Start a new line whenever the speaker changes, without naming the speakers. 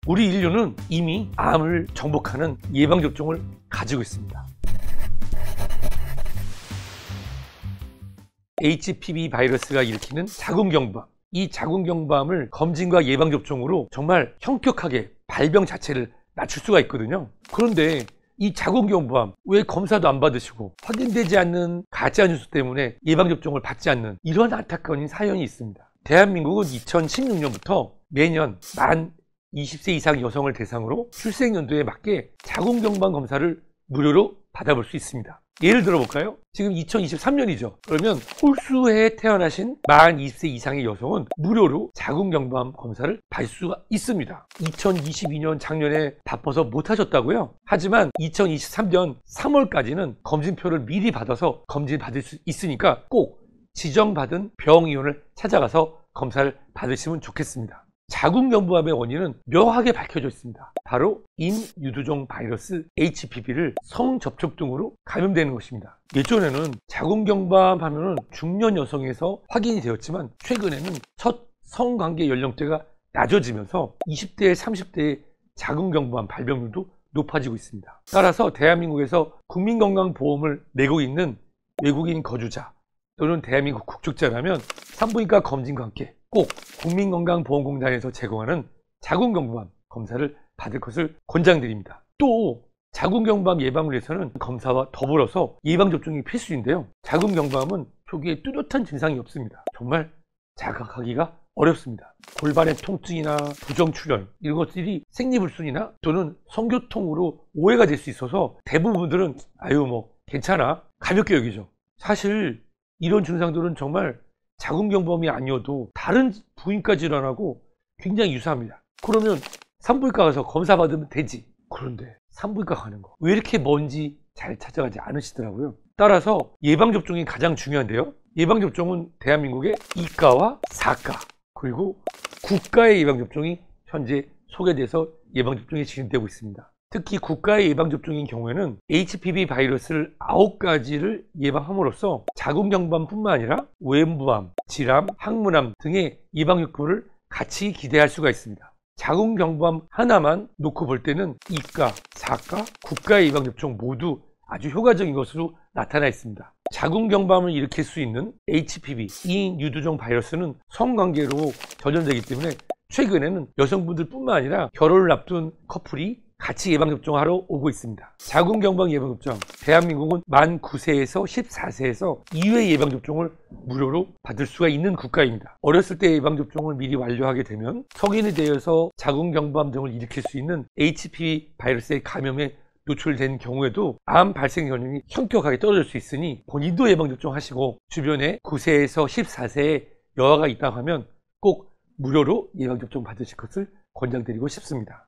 우리 인류는 이미 암을 정복하는 예방접종을 가지고 있습니다. HPV 바이러스가 일으키는 자궁경부암, 이 자궁경부암을 검진과 예방접종으로 정말 현격하게 발병 자체를 낮출 수가 있거든요. 그런데 이 자궁경부암 왜 검사도 안 받으시고 확인되지 않는 가짜뉴스 때문에 예방접종을 받지 않는 이런 안타까운 사연이 있습니다. 대한민국은 2016년부터 매년 만 20세 이상 여성을 대상으로 출생연도에 맞게 자궁경부암 검사를 무료로 받아볼 수 있습니다. 예를 들어볼까요? 지금 2023년이죠. 그러면 홀수에 태어나신 만 20세 이상의 여성은 무료로 자궁경부암 검사를 받을 수가 있습니다. 2022년 작년에 바빠서 못하셨다고요? 하지만 2023년 3월까지는 검진표를 미리 받아서 검진 받을 수 있으니까 꼭 지정받은 병의원을 찾아가서 검사를 받으시면 좋겠습니다. 자궁경부암의 원인은 명확하게 밝혀져 있습니다. 바로 임유두종 바이러스 HPV를 성접촉 등으로 감염되는 것입니다. 예전에는 자궁경부암 하면은 중년 여성에서 확인이 되었지만 최근에는 첫 성관계 연령대가 낮아지면서 20대, 30대의 자궁경부암 발병률도 높아지고 있습니다. 따라서 대한민국에서 국민건강보험을 내고 있는 외국인 거주자 또는 대한민국 국적자라면 산부인과 검진과 함께 꼭 국민건강보험공단에서 제공하는 자궁경부암 검사를 받을 것을 권장드립니다. 또 자궁경부암 예방을 위해서는 검사와 더불어서 예방접종이 필수인데요. 자궁경부암은 초기에 뚜렷한 증상이 없습니다. 정말 자각하기가 어렵습니다. 골반의 통증이나 부정출혈 이런 것들이 생리불순이나 또는 성교통으로 오해가 될 수 있어서 대부분들은 아유 뭐 괜찮아 가볍게 여기죠. 사실 이런 증상들은 정말 자궁경부암이 아니어도 다른 부인과 질환하고 굉장히 유사합니다. 그러면 산부인과 가서 검사 받으면 되지. 그런데 산부인과 가는 거 왜 이렇게 먼지 잘 찾아가지 않으시더라고요. 따라서 예방접종이 가장 중요한데요. 예방접종은 대한민국의 이과와 사과 그리고 국가의 예방접종이 현재 소개돼서 예방접종이 진행되고 있습니다. 특히 국가의 예방접종인 경우에는 HPV 바이러스를 9가지를 예방함으로써 자궁경부암뿐만 아니라 외음부암, 질암, 항문암 등의 예방 효과를 같이 기대할 수가 있습니다. 자궁경부암 하나만 놓고 볼 때는 이과, 사과, 국가의 예방접종 모두 아주 효과적인 것으로 나타나 있습니다. 자궁경부암을 일으킬 수 있는 HPV, 임유두종 바이러스는 성관계로 전염되기 때문에 최근에는 여성분들뿐만 아니라 결혼을 앞둔 커플이 같이 예방접종하러 오고 있습니다. 자궁경부암 예방접종, 대한민국은 만 9세에서 14세에서 2회 예방접종을 무료로 받을 수가 있는 국가입니다. 어렸을 때 예방접종을 미리 완료하게 되면 성인이 되어서 자궁경부암 등을 일으킬 수 있는 HPV 바이러스의 감염에 노출된 경우에도 암 발생 연령이 현격하게 떨어질 수 있으니 본인도 예방접종 하시고 주변에 9세에서 14세의 여아가 있다고 하면 꼭 무료로 예방접종 받으실 것을 권장드리고 싶습니다.